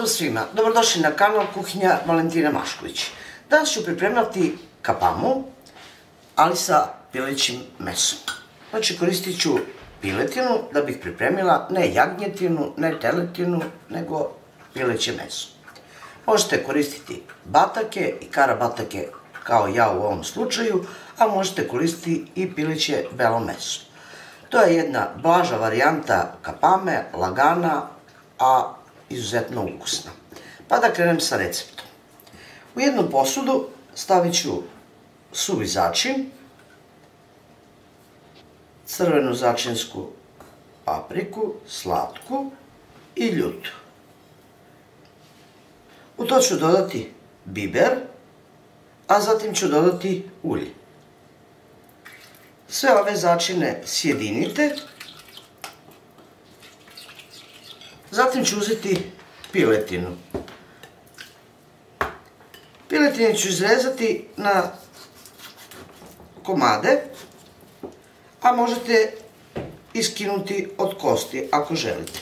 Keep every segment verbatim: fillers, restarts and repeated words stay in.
Pozdrav svima, dobrodošli na kanal Kuhinja Valentina Mašković. Danas ću pripremati kapamu, ali sa pilećim mesom. Znači koristit ću piletinu da bih pripremila ne jagnjetinu, ne teletinu, nego pileće meso. Možete koristiti batake i karabatake kao ja u ovom slučaju, a možete koristiti i pileće belo meso. To je jedna blaža varijanta kapame, lagana, a izuzetno ukusna. Pa da krenem sa receptom. U jednu posudu stavit ću suvi začin, crvenu začinsku papriku, slatku i ljutu. U to ću dodati biber, a zatim ću dodati ulje. Sve ove začine sjedinite. Zatim ću uzeti piletinu. Piletinu ću izrezati na komade, a možete iskinuti od kosti ako želite.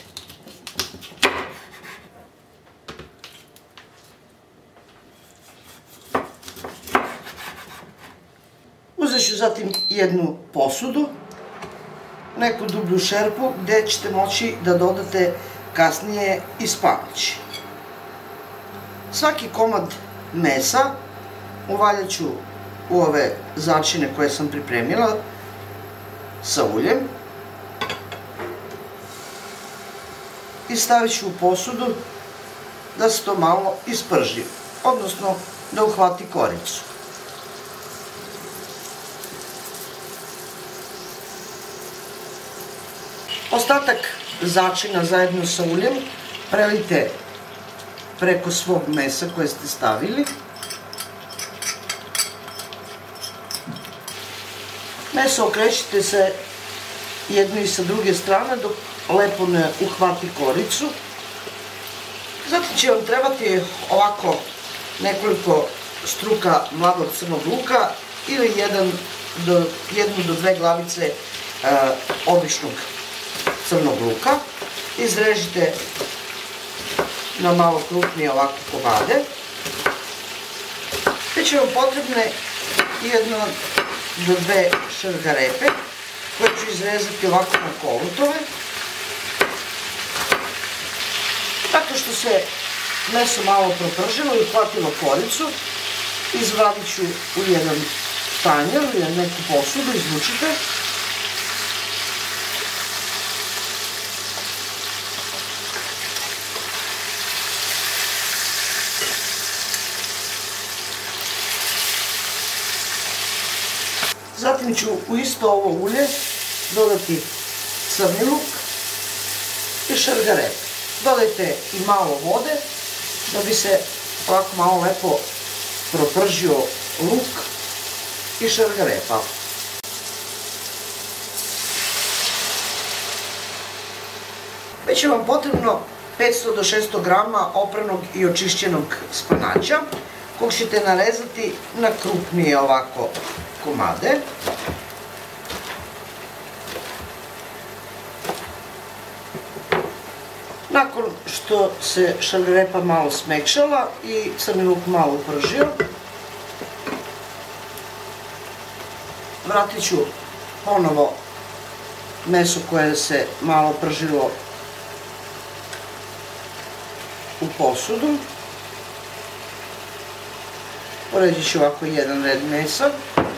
Uzet ću zatim jednu posudu, neku dublju šerpu gdje ćete moći da dodate kasnije i spanać. Svaki komad mesa uvaljat ću u ove začine koje sam pripremila sa uljem i stavit ću u posudu da se to malo isprži, odnosno da uhvati koricu. Ostatak začina zajedno sa uljem prelite preko svog mesa koje ste stavili. Meso okrećite se jedno i sa druge strane dok lepo ne uhvati koricu. Zatim će vam trebati ovako nekoliko struka mladog crnog luka ili jednu do dve glavice običnog crnog luka. Izrežite na malo krupnije ovakve komade. Već će vam potrebne jedno do dve šargarepe koje ću izrezati ovako na kolutove. Tako što se meso malo propržilo i uhvatilo koricu, izvadit ću u jedan tanjer ili neku posudu, izvučite. Zatim ću u isto ovo ulje dodati crni luk i šargarepe. Dodajte i malo vode da bi se ovako malo lepo propržio luk i šargarepa. Već je vam potrebno petsto do šesto grama opranog i očišćenog spanaća, kog ćete narezati na krupnije ovako komade. Nakon što se šargarepa malo smekšala i crni luk malo upržio, vratit ću ponovo meso koje se malo pržilo u posudu. Poređit ću ovako jedan red mesa,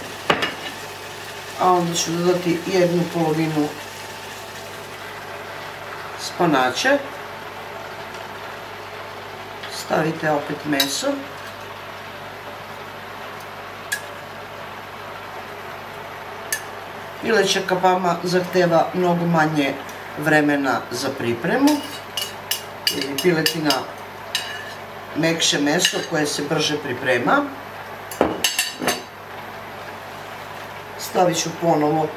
a onda ću dodati jednu polovinu spanaća. Stavite opet meso. Pileća kapama zahteva mnogo manje vremena za pripremu, jer je piletina mekše meso koje se brže priprema. Stavit ću ponovo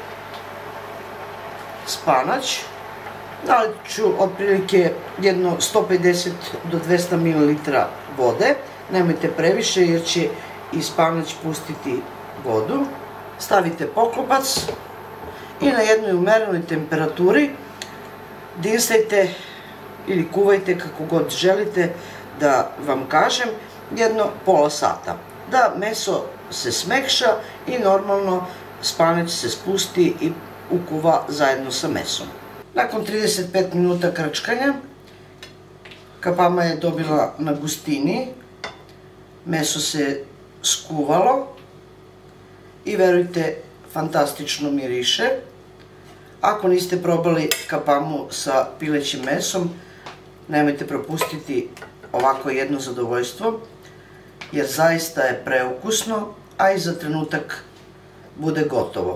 spanać. Dalit ću otprilike jedno sto pedeset do dvesta mililitara vode. Nemojte previše jer će i spanać pustiti vodu. Stavite poklopac i na jednoj umerenoj temperaturi dinsajte ili kuvajte kako god želite da vam kažem, jedno pola sata. Da meso se smekša i normalno spanec se spusti i ukuva zajedno sa mesom. Nakon trideset pet minuta krčkanja, kapama je dobila na gustini, meso se skuvalo i verujte, fantastično miriše. Ako niste probali kapamu sa pilećim mesom, nemojte propustiti ovako jedno zadovoljstvo, jer zaista je preukusno, a i za trenutak bude gotovo.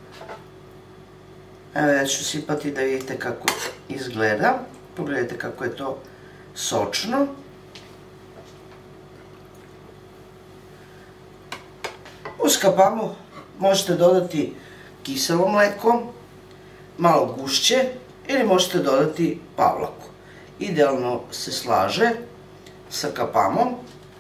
Evo, ja ću sipati da vidite kako izgleda. Pogledajte kako je to sočno. Uz kapamu možete dodati kiselo mleko, malo gušće, ili možete dodati pavlaku. Idealno se slaže sa kapamom.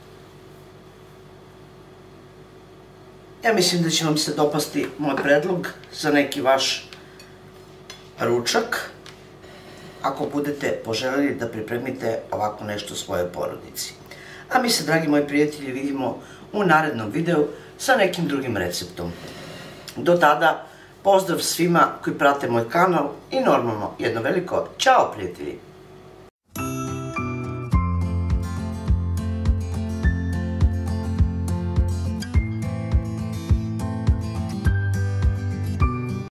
Ja mislim da će vam se dopasti moj predlog za neki vaš ručak, ako budete poželjeli da pripremite ovako nešto svojoj porodici. A mi se, dragi moji prijatelji, vidimo u narednom videu sa nekim drugim receptom. Do tada, pozdrav svima koji prate moj kanal i normalno jedno veliko ćao, prijatelji!